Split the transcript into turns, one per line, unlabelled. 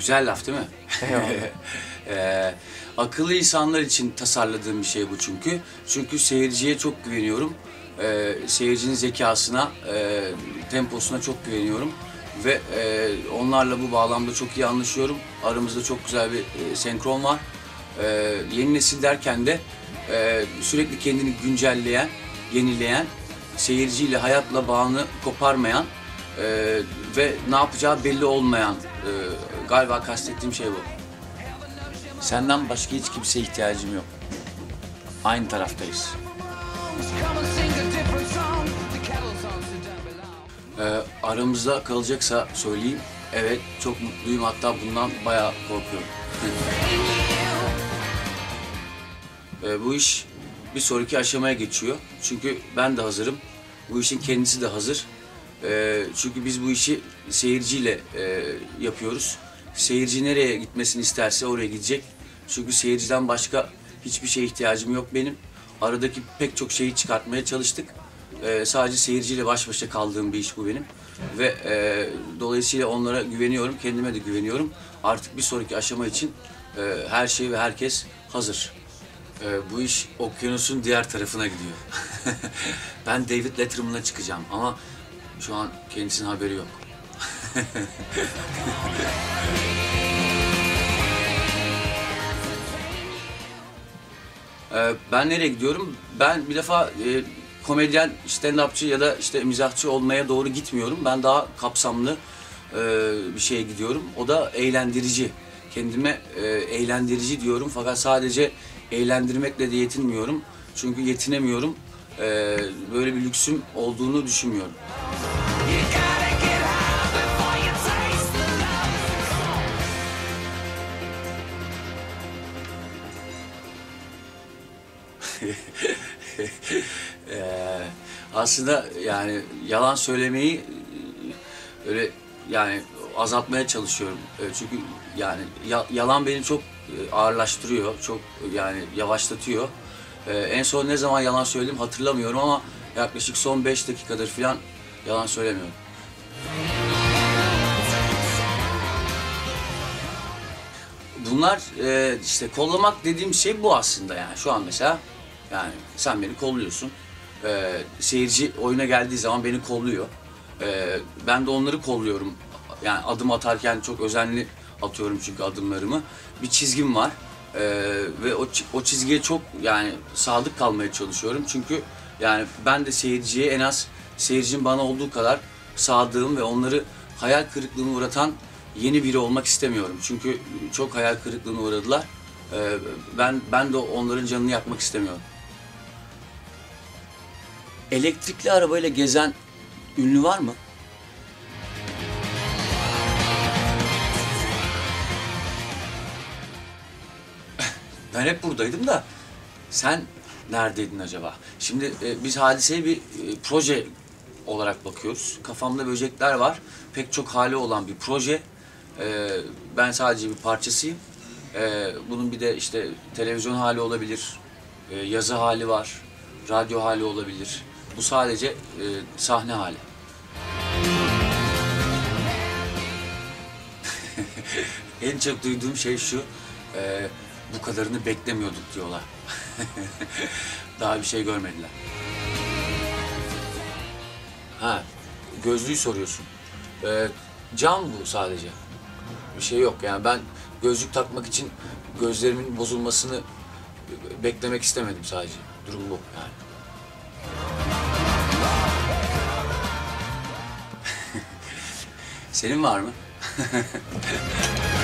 Güzel laf değil mi?
Eyvallah.
Akıllı insanlar için tasarladığım bir şey bu çünkü. Çünkü seyirciye çok güveniyorum. Seyircinin zekasına, temposuna çok güveniyorum. Ve onlarla bu bağlamda çok iyi anlaşıyorum. Aramızda çok güzel bir senkron var. Yeni nesil derken de sürekli kendini güncelleyen, yenileyen, seyirciyle, hayatla bağını koparmayan ve ne yapacağı belli olmayan, galiba kastettiğim şey bu. Senden başka hiç kimseye ihtiyacım yok. Aynı taraftayız. Aramızda kalacaksa söyleyeyim, evet çok mutluyum, hatta bundan bayağı korkuyorum. Bu iş bir sonraki aşamaya geçiyor. Çünkü ben de hazırım. Bu işin kendisi de hazır. Çünkü biz bu işi seyirciyle yapıyoruz. Seyirci nereye gitmesini isterse oraya gidecek. Çünkü seyirciden başka hiçbir şeye ihtiyacım yok benim. Aradaki pek çok şeyi çıkartmaya çalıştık. Sadece seyirciyle baş başa kaldığım bir iş bu benim. Ve dolayısıyla onlara güveniyorum, kendime de güveniyorum. Artık bir sonraki aşama için her şey ve herkes hazır. Bu iş okyanusun diğer tarafına gidiyor. Ben David Letterman'la çıkacağım ama şu an kendisinin haberi yok. Ben nereye gidiyorum? Ben bir defa komedyen, stand-upçı ya da işte mizahçı olmaya doğru gitmiyorum. Ben daha kapsamlı bir şeye gidiyorum. O da eğlendirici. Kendime eğlendirici diyorum fakat sadece eğlendirmekle de yetinmiyorum. Çünkü yetinemiyorum. Böyle bir lüksüm olduğunu düşünmüyorum. Aslında yani yalan söylemeyi öyle yani azaltmaya çalışıyorum. Çünkü yani yalan beni çok ağırlaştırıyor, çok yani yavaşlatıyor. En son ne zaman yalan söyledim hatırlamıyorum ama yaklaşık son 5 dakikadır falan yalan söylemiyorum. Bunlar işte kollamak dediğim şey bu aslında yani. Şu an mesela yani sen beni kolluyorsun. Seyirci oyuna geldiği zaman beni kolluyor. Ben de onları kolluyorum. Yani adım atarken çok özenli atıyorum çünkü adımlarımı. Bir çizgim var. Ve o çizgiye çok yani sadık kalmaya çalışıyorum. Çünkü yani ben de seyirciye en az seyircinin bana olduğu kadar sadığım ve onları hayal kırıklığına uğratan yeni biri olmak istemiyorum. Çünkü çok hayal kırıklığına uğradılar. Ben de onların canını yakmak istemiyorum. Elektrikli arabayla gezen ünlü var mı? Ben hep buradaydım da sen neredeydin acaba? Şimdi biz Hadise'ye bir proje olarak bakıyoruz. Kafamda böcekler var. Pek çok hali olan bir proje. Ben sadece bir parçasıyım. Bunun bir de işte televizyon hali olabilir, yazı hali var, radyo hali olabilir. Bu sadece sahne hali. En çok duyduğum şey şu, bu kadarını beklemiyorduk diyorlar. Daha bir şey görmediler. Ha, gözlüğü soruyorsun. Cam bu sadece. Bir şey yok yani ben gözlük takmak için gözlerimin bozulmasını beklemek istemedim sadece. Durum bu yani. Senin var mı?